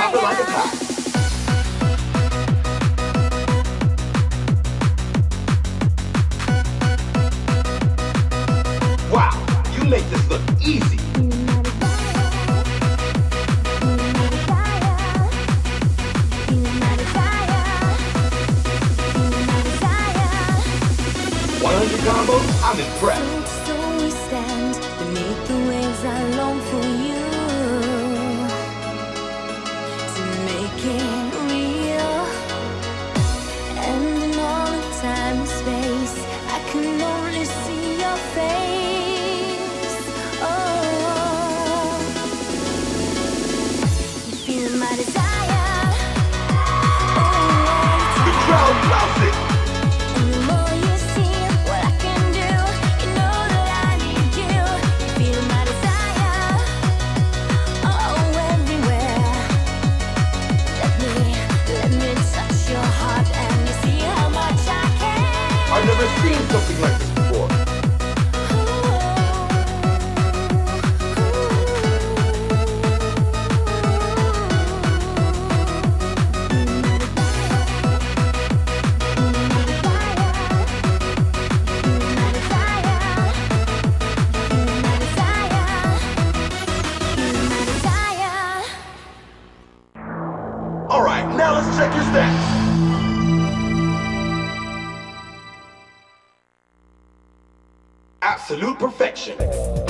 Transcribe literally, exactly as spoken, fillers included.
popping like a top. Wow, you make this look easy. one hundred combos? I'm impressed. So we stand beneath the waves. I long for you to make it real. And in all the time and space, I can only see your face. Oh, you feel my desire. Oh, The crowd loves it. and the more you see what I can do, you know that I need you. You feel my desire, oh, everywhere. Let me, let me touch your heart, and you see how much I care. I've never seen something like this before. All right, now let's check your stats. Absolute perfection.